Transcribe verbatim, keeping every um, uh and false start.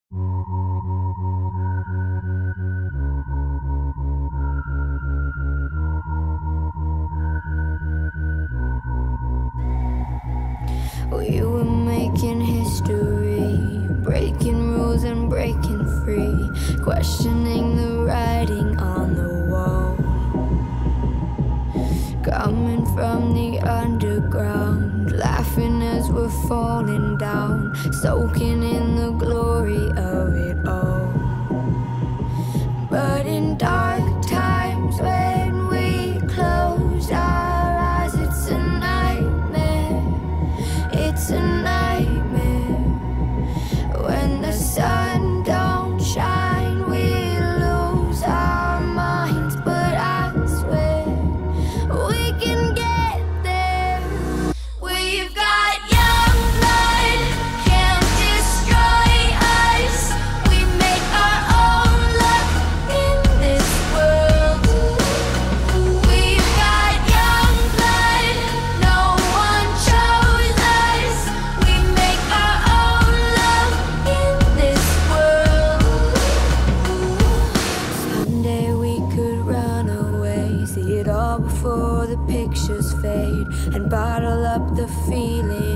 We were making history, breaking rules and breaking free, questioning the writing on the wall. Coming from the underground, laughing as we're falling down, soaking in the glory of it all. But in dark times when we close our eyes, it's a nightmare. It's a nightmare. When the sun don't shine, we lose our minds. But I swear we can get there. We've got young blood, can't destroy us. We make our own luck in this world. We've got young blood, no one chose us. We make our own love in this world. Someday we could run away, see it all before the pictures fade, and bottle up the feeling